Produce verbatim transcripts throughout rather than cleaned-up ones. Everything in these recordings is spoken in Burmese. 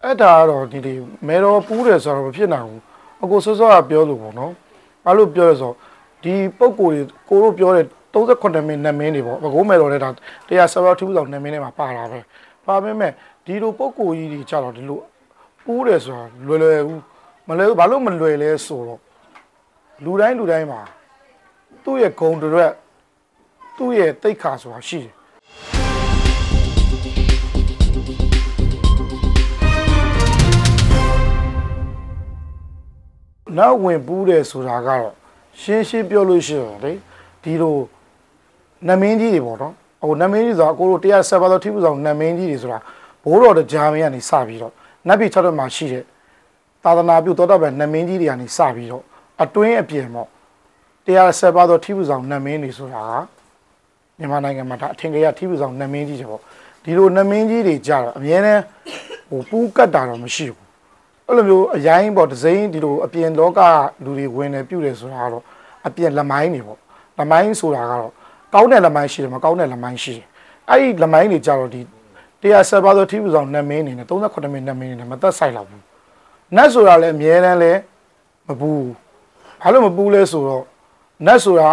အဲ့ဒါကတော့ဒီဒီမဲတော်ပူးတယ်ဆိုတော့မဖြစ်နိုင်ဘူးအကိုစောစောကပြောလို့ပေါ့နော်ဘာလို့ပြောလဲဆိုတော့ဒီပုံကိုယ်ကိုတို့ပြောတဲ့သirty-eightမိနစ်နတ်မင်းတွေပေါ့ဘကိုးမဲတော်တဲ့ဒါone seven twoဆောင်နတ်မင်းတွေမှာပါလာပဲပါပေမဲ့ဒီလိုပုံကိုယ်ကြီးတွေကြတော့ဒီလိုပူးတယ်ဆိုတာလွယ်လွယ်ဘူးမလွယ်ဘူးဘာလို့မလွယ်လဲဆိုတော့လူတိုင်းလူတိုင်းမှာသူ့ရဲ့ဂုဏ်တွေသူ့ရဲ့တိတ်ခါဆိုတာရှိတယ်နောက်ဝင်ပူးတယ်ဆိုတာကတော့ရှင်းရှင်းပြောလို့ရှိရင်လေဒီလိုနမင်းကြီးတွေပေါ့နော်ဟိုနမင်းကြီးဆိုတာအကိုတို့one oh sevenသောထိပ်ဆောင်နမင်းကြီးတွေဆိုတာဘိုးတော်တရားမင်းကနေစပြီးတော့နတ်ပြည်၆မှာရှိတဲ့သာသနာပြုသောတာပန်နမင်းကြီးတွေကနေစပြီးတော့အတွင်းအပြင်ပေါ့one oh sevenသောထိပ်ဆောင်နမင်းတွေဆိုတာမြန်မာနိုင်ငံမှာဒါအထင်ကြီးထိပ်ဆောင်နမင်းကြီးတွေပေါ့ဒီလိုနမင်းကြီးတွေကြတော့အများနဲ့ဟိုပူးကတ်တာတော့မရှိဘူးအဲ့လိုမျိုးအရင်ပေါ့ဒဇိန်းဒီလိုအပြင်လောကလူတွေဝင်နေပြုတယ်ဆိုတာတော့အပြင်လမိုင်းတွေပေါ့လမိုင်းဆိုတာကတော့ကောင်းတဲ့လမိုင်းရှိတယ်မကောင်းတဲ့လမိုင်းရှိတယ်အဲ့ဒီလမိုင်းတွေကြတော့ဒီone oh sevenသောထိပ်ဆောင်နတ်မင်းနေနဲ့thirty-eightမိနစ်နတ်မင်းနေနဲ့မသက်ဆိုင်တော့ဘူးနတ်ဆိုတာလည်းအမြဲတမ်းလည်းမပူဘာလို့မပူလဲဆိုတော့နတ်ဆိုတာ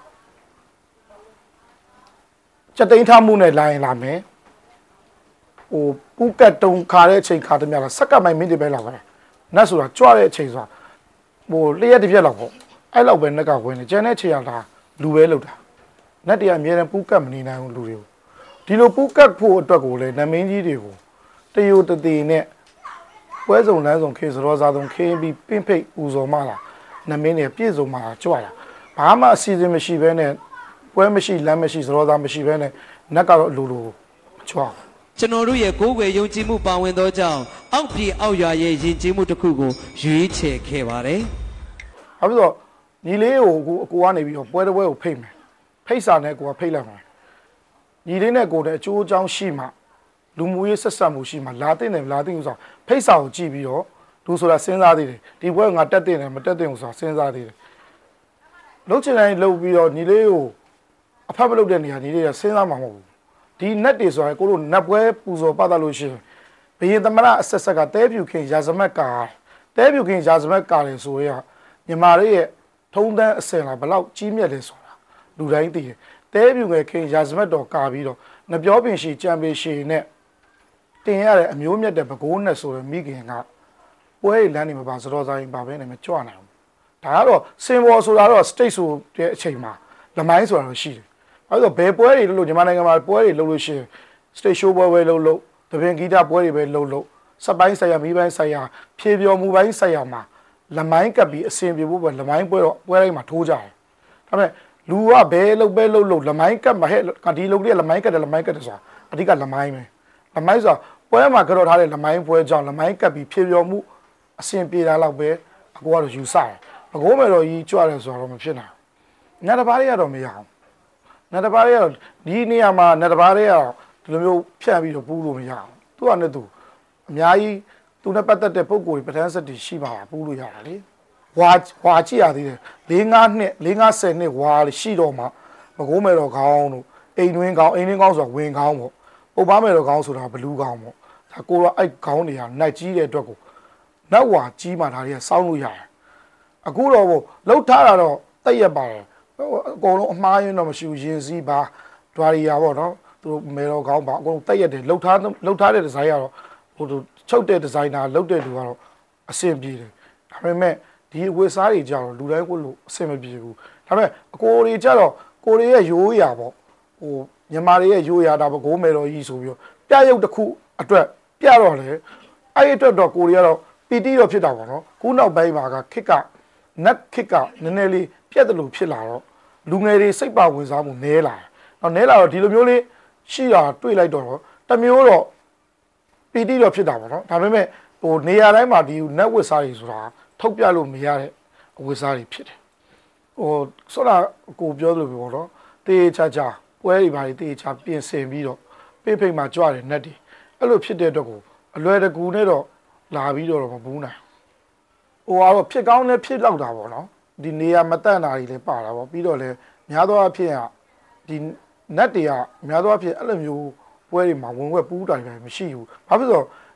စက်သိန်းထားမှုနဲ့လာရင်လာမယ်ဟိုပူကတ်တုံခါတဲ့အချိန်ခါတည်းများလားစက်ကမိုင်မိနစ်ပဲလောက်ပဲနတ်ဆိုတာကြွတဲ့အချိန်ဆိုတာဟိုလျှက်တစ်ပြက်လောက်ပေါ့အဲ့လောက်ပဲနက်ကဝင်နေကျန်တဲ့အချိန်ကလာလူပဲလောက်တာနတ်တရားအမြဲတမ်းပူကတ်မနေနိုင်ဘူးလူတွေကိုဒီလိုပူကတ်ဖို့အတွက်ကိုလေနမင်းကြီးတွေကိုတယိုတသေးနဲ့ပွဲစုံလမ်းစုံခေစရောစားစုံခင်းပြီးပင့်ဖိတ်ပူဇော်မှလာနမင်းတွေပြည့်စုံမှကြွလာဘာမှအစီအစဉ်မရှိဘဲနဲ့ပွဲမရှိလမ်းမရှိစရောစားမရှိဘဲနဲ့နက်ကတော့လူလူကြွကျွန်တော်တို့ရဲ့ကိုယ်ွယ်ယုံကြည်မှုပါဝင်သောကြောင့်အောက်ပြည်အောက်ရွာရဲ့ယဉ်ကျေးမှုတစ်ခုကိုရွေးချယ်ခဲ့ပါတယ်။အဲ့တော့ညီလေးကိုကိုအကိုကနေပြီးတော့ပွဲတစ်ပွဲကိုဖိတ်မယ်။ဖိတ်စာနဲ့ကိုကဖိတ်လိုက်မယ်။ညီလေးနဲ့ကိုတဲ့အကျိုးအကြောင်းရှိမှလူမှုရေးဆက်ဆက်မှုရှိမှလာတဲ့နဲ့လာတဲ့ဥစ္စာဖိတ်စာကိုကြည့်ပြီးတော့လူဆိုတာစဉ်းစားသေးတယ်။ဒီပွဲငါတက်တဲ့နဲ့မတက်တဲ့ဥစ္စာစဉ်းစားသေးတယ်။လုံးချင်တိုင်းလှုပ်ပြီးတော့ညီလေးကိုအဖက်မလုပ်တဲ့နေရာညီလေးကစဉ်းစားမှာမဟုတ်ဘူး။ဒီနက်တွေဆိုတာကိုတို့နက်ပွဲပူဇော်ပတ်သက်လို့ရှိရင်ဘယင်သမရအဆက်ဆက်ကတဲပြူခင်ရာဇမတ်ကာတဲပြူခင်ရာဇမတ်ကာလေဆိုရမြန်မာတွေရဲ့ထုံးတန်းအစင်လာဘလောက်ကြီးမြတ်လဲဆိုတာလူတိုင်းသိတယ်တဲပြူငယ်ခင်ရာဇမတ်တော်ကာပြီးတော့နပြောပင်ရှိကြံပင်ရှိနဲ့တင်ရတဲ့အမျိုးမြတ်တဲ့ဘကိုးနဲ့ဆိုရမိခင်ကပွဲလမ်းနေမှာပါစတော်ဆိုင်ပါပဲနဲ့မကြွနိုင်ဘူးဒါကတော့စင်ဘောဆိုတာတော့ state ဆိုတဲ့အချိန်မှာလမိုင်းဆိုတာတော့ရှိတယ်အဲ့တော့ဘယ်ပွဲတွေလို့ညီမနိုင်ငံမှာပွဲတွေလုပ်လို့ရှိရင် state show ပွဲပဲလုပ်လို့တပင်ဂီတပွဲတွေပဲလုပ်လို့စပိုင်းဆိုင်ရာမိပိုင်းဆိုင်ရာဖြေပြောမှုပိုင်းဆိုင်ရာမှာလမိုင်းကပ်ပြီးအစင်ပြေဖို့ပဲလမိုင်းပွဲတော့ပွဲတိုင်းမှာထိုးကြတယ်ဒါပေမဲ့လူကဘယ်လုပ်ပဲလုပ်လို့လမိုင်းကပ်မှာဟဲ့ဒီလုပ်တဲ့လမိုင်းကပ်တယ်လမိုင်းကပ်တယ်ဆိုတာအဓိကလမိုင်းပဲလမိုင်းဆိုတာပွဲမှာကြောက်ထားတဲ့လမိုင်းပွဲကြောင့်လမိုင်းကပ်ပြီးဖြေပြောမှုအစင်ပြေတာတော့ပဲအကိုကတော့ယူဆတယ်အကိုမဲ့တော့ကြီးကြွတယ်ဆိုတော့မဖြစ်နိုင်ဘူးညတပါးလေးကတော့မရအောင်ညတပါးလေးကတော့ဒီနေရာမှာညတပါးလေးကတော့ဒီလိုမျိုးဖြန့်ပြီးတော့ပူးလို့မရအောင်သူကနဲ့သူအများကြီးသူနဲ့ပတ်သက်တဲ့ပုံကိုယ်ပဋ္ဌာန်းစက်တွေရှိပါပူးလို့ရတာလေဝါဝါကြည့်ရသေးတယ်၄-၅နှစ်၄-၅ဆယ်နှစ်ဝါရှိတော့မှမကိုးမဲ့တော့ခေါင်းတို့အိမ်တွင်းခေါင်းအိမ်တွင်းခေါင်းဆိုတာဝင်ခေါင်းပေါ့ပုတ်ပါမဲ့တော့ခေါင်းဆိုတာဘလူးခေါင်းပေါ့ဒါကိုတော့အဲ့ခေါင်းတွေကနှက်ကြီးတဲ့အတွက်ကိုနှက်ဝါကြီးမှဒါတွေကစောင်းလို့ရတယ်အခုတော့ဘို့လှုပ်ထားတာတော့တိတ်ရပါတယ်အကုန်လုံးအမှားရင်းတော့မရှိဘူးရင်စည်းပါဒွာရီယာပေါ့နော်သူမဲတော်ခေါင်းပါအကုန်တိတ်ရတယ်လှုပ်ထားလှုပ်ထားတဲ့ဒီဇိုင်းကတော့ဟိုချုပ်တဲ့ဒီဇိုင်နာလှုပ်တဲ့လူကတော့အဆင်ပြေတယ်ဒါပေမဲ့ဒီအဝတ်စားတွေကြတော့လူတိုင်းကိုလို့အဆင်မပြေဘူးဒါပေမဲ့အကိုတွေကြတော့ကိုတွေရဲ့ရိုးရာပေါ့ဟိုမြန်မာတွေရဲ့ရိုးရာဒါပဲဂိုးမဲတော်ကြီးဆိုပြီးတော့ပြရုပ်တစ်ခုအတွက်ပြတော့လေအဲ့ဒီအတွက်တော့ကိုတွေကတော့ပီတိတော့ဖြစ်တာပေါ့နော်ခုနောက်ပိုင်းမှာကခစ်ကနက်ခစ်ကနည်းနည်းလေးပြက်တယ်လို့ဖြစ်လာတော့လူငယ်တွေစိတ်ပါဝင်စားမှုနည်းလာတယ်တော့နည်းလာတော့ဒီလိုမျိုးလေးရှိတာတွေ့လိုက်တော့တမျိုးတော့ပီတိတော့ဖြစ်တာပေါ့နော်ဒါပေမဲ့ဟိုနေရာတိုင်းမှာဒီနက်ဝစ်စားတွေဆိုတာထုတ်ပြလို့မရတဲ့အဝစ်စားတွေဖြစ်တယ်ဟိုဆိုတာကိုပြောလို့ပြောတော့တေးချာချာပွဲတွေပါတေးချာပြင်ဆင်ပြီးတော့ပိတ်ဖိတ်မှာကြွတယ်နက်တွေအဲ့လိုဖြစ်တဲ့အတွက်ကိုအလွယ်တကူနဲ့တော့လာပြီးတော့မဘူးနိုင်ဟိုကတော့ဖြစ်ကောင်းလည်းဖြစ်လောက်တာပေါ့နော်ဒီနေရာမတန့်တာတွေလည်းပါတာပေါ့ပြီးတော့လည်းများသောအားဖြင့်ကဒီနက်တွေကများသောအားဖြင့်အဲ့လိုမျိုးပွဲတွေမှာဝင်ဝက်ပူးတာတွေမရှိဘူးဘာဖြစ်လို့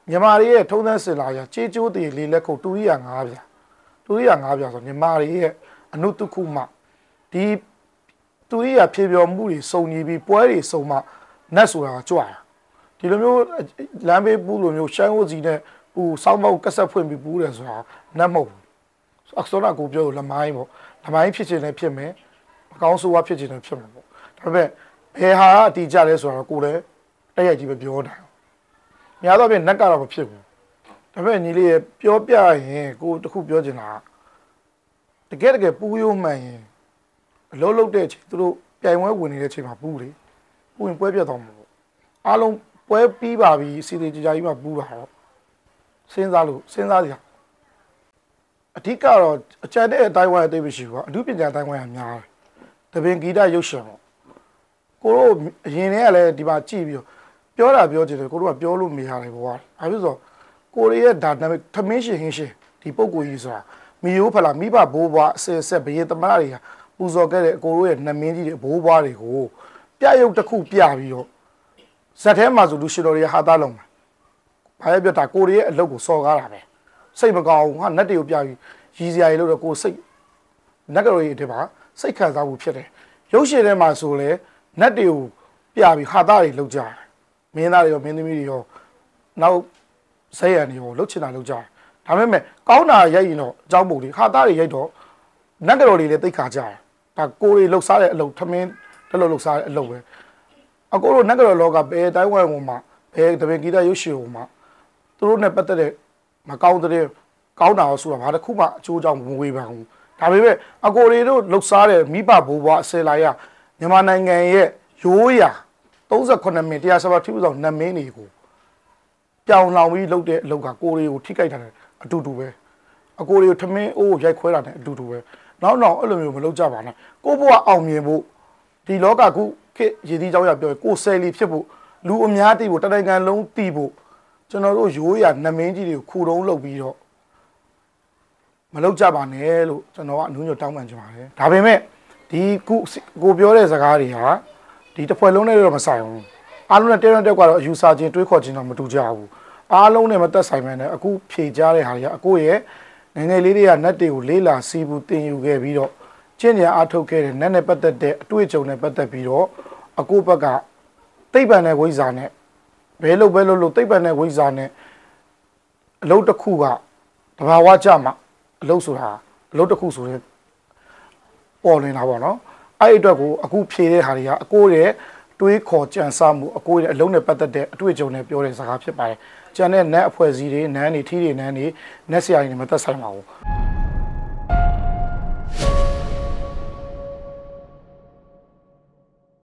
မြန်မာတွေရဲ့ထုံးစံစင်လာရကြေးကျိုးတည်လေးလက်ခုပ်တူရိယာငါးပြာတူရိယာငါးပြာဆိုမြန်မာတွေရဲ့အနုတခုမှဒီတူရိယာဖြေပြော်မှုတွေစုံညီပြီးပွဲတွေစုံမှနတ်ဆိုတာကြွားဒီလိုမျိုးလမ်းဘေးပူးလိုမျိုးရှိုင်းဝစီနဲ့ပူစောင်းမောက်ကဆက်ဖွင့်ပြီးပူးတယ်ဆိုတာနတ်မဟုတ်ဘူးအစောနာကိုပြောလမိုင်းပေါ့လမိုင်းဖြစ်ချင်လည်းဖြစ်မယ်မကောင်းဆိုးဝါးဖြစ်ချင်လည်းဖြစ်မှာပေါ့ဒါပေမဲ့ဘယ်ဟာအတီးကြလဲဆိုတော့ကိုလည်းတက်ရိုက်ကြီးပဲပြောတာများတော့ပြင်နတ်ကတော့မဖြစ်ဘူးဒါပေမဲ့ညီလေးရပြောပြရင်ကိုတခုပြောချင်တာတကယ်တကယ်ပူးရိုးမှန်ရင်အလုံးလုံးတဲ့အချိန်သူတို့ပြိုင်ပွဲဝင်နေတဲ့အချိန်မှာပူးလေပူးရင်ပွဲပြတ်သွားမှာပေါ့အားလုံးပွဲပြီးပါပြီစီစီကြကြကြီးမှပူးတာတော့စဉ်းစားလို့စဉ်းစားကြအဓိကတော့အကျန်တဲ့အတိုင်းဝိုင်းအသိမရှိဘူးကအမှုပညာအတိုင်းဝိုင်းကများတယ်တပင်ဂီတရုပ်ရှင်ပေါ့ကိုတို့အရင်တည်းကလည်းဒီမှာကြည့်ပြီးတော့ပြောတာပြောချင်တယ်ကိုတို့ကပြောလို့မရတယ်ဘောဘာဖြစ်လို့ဆိုကိုရီးယားဒါနမထမင်းရှင်ဟင်းရှင်ဒီပုံကိုကြီးဆိုတာမီယိုးဖလာမိဘဘိုးဘွားအစက်ဆက်ဘရေသမားတွေကပူဇော်ခဲ့တဲ့အကိုတို့ရဲ့နှမင်းကြီးတွေဘိုးဘွားတွေကိုပြရုပ်တစ်ခုပြပြီးတော့ဇက်ထဲမှာဆိုလူရှင်တော်တွေဟာသားလုံးဘာလဲပြောတာကိုရီးယားအလုပ်ကိုစော်ကားတာပဲစိတ်မကောင်းဘူးဟာနတ်တွေကိုပြပြီးရည်စရာတွေလို့တော့ကိုစိတ်နတ်ကလေးတွေပါစိတ်ခံစားမှုဖြစ်တယ်ရုပ်ရှင်ထဲမှာဆိုလဲနတ်တွေကိုပြပြီးဟာသားတွေလောက်ကြတယ်မင်းသားတွေရောမင်းသမီးတွေရောနောက်ဇက်ရံတွေရောလှုပ်ချင်တာလှုပ်ကြတယ်ဒါပေမဲ့ကောင်းတာရိုက်ရင်တော့အကြောင်းပုံတွေဟာသားတွေရိုက်တော့နတ်ကလေးတွေလည်းသိခါကြတယ်ဒါကိုတွေလှုပ်ရှားတဲ့အလုပ်ထမင်းတလို့လှုပ်ရှားတဲ့အလုပ်ပဲအကိုတို့နတ်ကလေးလောကဘယ်တိုင်းဝိုင်းပေါ်မှာဘယ်တပင်ဂီတရုပ်ရှင်ပေါ်မှာသူတို့နဲ့ပတ်သက်တဲ့မကောင်းတဲ့ကောင်းတာရောဆိုတာဘာတစ်ခုမှအကျိုးကြောင့်မဝေးပါဘူးဒါပေမဲ့အကိုတွေတို့လှုပ်ရှားတဲ့မိဘဘိုးဘွားအစလာရမြန်မာနိုင်ငံရဲ့ရိုးရာသုံးခုနှစ်မိနစ်တရားစပါထိပ်ဆောင်နတ်မင်းတွေကိုပြောင်းလောင်ပြီးလှုပ်တဲ့အလုပ်ကကိုတွေကိုထိခိုက်တာတယ်အတူတူပဲအကိုတွေကိုထမင်းအိုးရိုက်ခွဲတာနဲ့အတူတူပဲနောက်နောက်အဲ့လိုမျိုးမလုပ်ကြပါနဲ့ကိုဘွားအောင်မြင်ဖို့ဒီလောကခုခေတ်ရည်သီးကြောင်းရပြောကိုဆယ်လီဖြစ်ဖို့လူအများတိဖို့တနိုင်ငံလုံးတိဖို့ကျွန်တော်တို့ရိုးရာနတ်မင်းကြီးတွေကိုခူတုံးလုပ်ပြီးတော့မလုပ်ကြပါနဲ့လို့ကျွန်တော်ကအနူးညွတ်တောင်းပန်ချင်ပါတယ်ဒါပေမဲ့ဒီခုကိုပြောတဲ့စကားတွေဟာဒီတစ်ဖွဲ့လုံးနဲ့တော့မဆိုင်ဘူးအားလုံးနဲ့တဲတဲကတော့အယူဆချင်းတွေးခေါ်ချင်းတော့မတူကြဘူးအားလုံးနဲ့မသက်ဆိုင်မဲ့နဲ့အခုဖြေကြတဲ့ဟာတွေကအကိုရဲ့ငငယ်လေးတွေကနတ်တွေကိုလေးလာစီးဘူးတင်ယူခဲ့ပြီးတော့ကျင့်ကြံအားထုတ်ခဲ့တဲ့နတ်နဲ့ပတ်သက်တဲ့အတွေ့အကြုံနဲ့ပတ်သက်ပြီးတော့အကိုဘက်ကသိပ္ပံနဲ့ဝိဇ္ဇာနဲ့ဘယ်လိုပဲလို့လို့သိပ္ပံနဲ့ဝိဇ္ဇာနဲ့အလုပ်တစ်ခုကတဘာဝကြမှာအလုပ်ဆိုတာအလုပ်တစ်ခုဆိုရင်ပေါ်လွင်တာပေါ့နော်အဲ့ဒီအတွက်ကိုအခုဖြေတဲ့ဟာတွေကအကိုရဲ့တွေးခေါ်ကြံစမှုအကိုရဲ့အလုံးနဲ့ပတ်သက်တဲ့အတွေ့အကြုံနဲ့ပြောတဲ့စကားဖြစ်ပါတယ်ကျန်တဲ့နတ်အဖွဲ့အစည်းတွေနန်းတွေထီးတွေနန်းတွေနတ်ဆရာတွေနဲ့မသက်ဆိုင်ပါဘူး